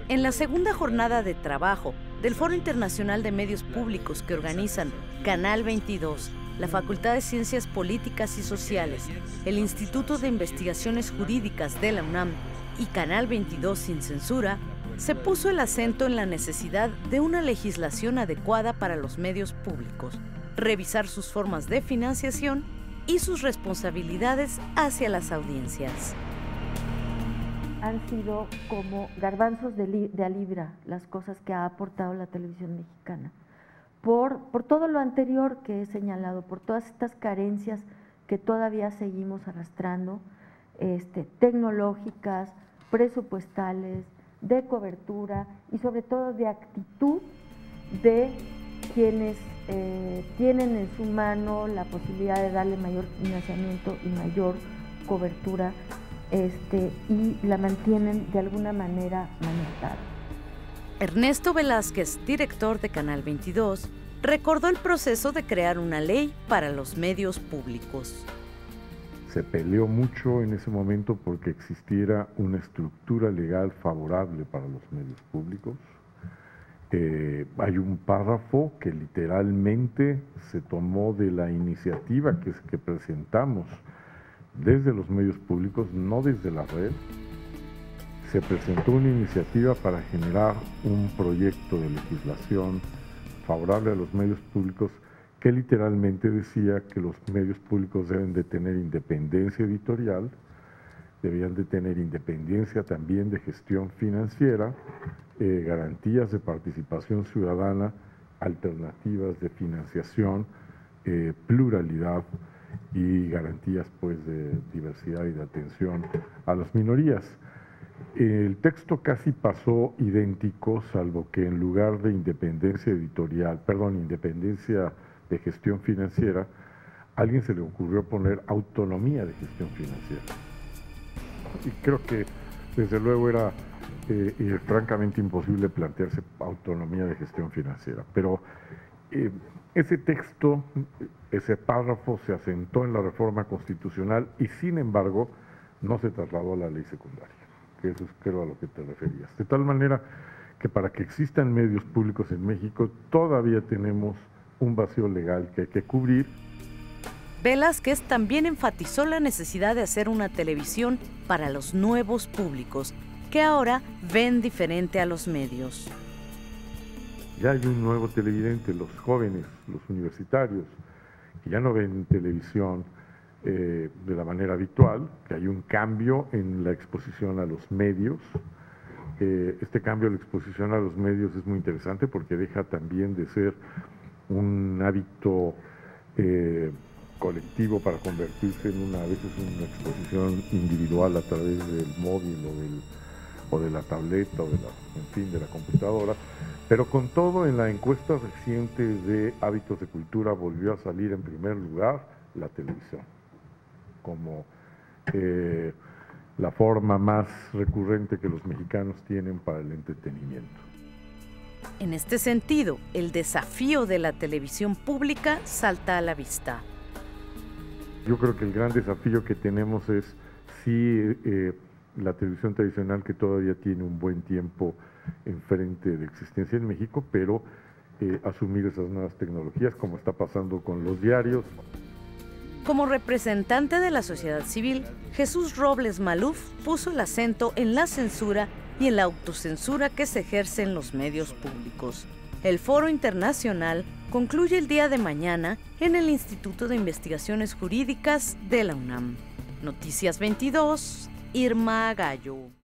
En la segunda jornada de trabajo del Foro Internacional de Medios Públicos que organizan Canal 22, la Facultad de Ciencias Políticas y Sociales, el Instituto de Investigaciones Jurídicas de la UNAM y Canal 22 Sin Censura, se puso el acento en la necesidad de una legislación adecuada para los medios públicos, revisar sus formas de financiación y sus responsabilidades hacia las audiencias. Han sido como garbanzos de a libra las cosas que ha aportado la televisión mexicana. Por todo lo anterior que he señalado, por todas estas carencias que todavía seguimos arrastrando, tecnológicas, presupuestales, de cobertura y sobre todo de actitud de quienes tienen en su mano la posibilidad de darle mayor financiamiento y mayor cobertura y la mantienen de alguna manera maniatada. Ernesto Velázquez, director de Canal 22, recordó el proceso de crear una ley para los medios públicos. Se peleó mucho en ese momento porque existiera una estructura legal favorable para los medios públicos. Hay un párrafo que literalmente se tomó de la iniciativa que presentamos desde los medios públicos, no desde la red. Se presentó una iniciativa para generar un proyecto de legislación favorable a los medios públicos que literalmente decía que los medios públicos deben de tener independencia editorial, debían de tener independencia también de gestión financiera, garantías de participación ciudadana, alternativas de financiación, pluralidad y garantías pues de diversidad y de atención a las minorías. El texto casi pasó idéntico, salvo que en lugar de independencia de gestión financiera, a alguien se le ocurrió poner autonomía de gestión financiera. Y creo que desde luego era francamente imposible plantearse autonomía de gestión financiera. Pero ese texto, ese párrafo se asentó en la reforma constitucional y sin embargo no se trasladó a la ley secundaria, que eso es creo a lo que te referías. De tal manera que para que existan medios públicos en México todavía tenemos un vacío legal que hay que cubrir. Velázquez también enfatizó la necesidad de hacer una televisión para los nuevos públicos, que ahora ven diferente a los medios. Ya hay un nuevo televidente, los jóvenes, los universitarios, que ya no ven televisión de la manera habitual, que hay un cambio en la exposición a los medios. Este cambio en la exposición a los medios es muy interesante porque deja también de ser un hábito colectivo para convertirse en a veces una exposición individual a través del móvil o de la tableta o de la computadora. Pero con todo, en la encuesta reciente de hábitos de cultura volvió a salir en primer lugar la televisión, como la forma más recurrente que los mexicanos tienen para el entretenimiento. En este sentido, el desafío de la televisión pública salta a la vista. Yo creo que el gran desafío que tenemos es si la televisión tradicional, que todavía tiene un buen tiempo enfrente de existencia en México, pero asumir esas nuevas tecnologías, como está pasando con los diarios. Como representante de la sociedad civil, Jesús Robles Maluf puso el acento en la censura y en la autocensura que se ejerce en los medios públicos. El Foro Internacional concluye el día de mañana en el Instituto de Investigaciones Jurídicas de la UNAM. Noticias 22, Irma Gallo.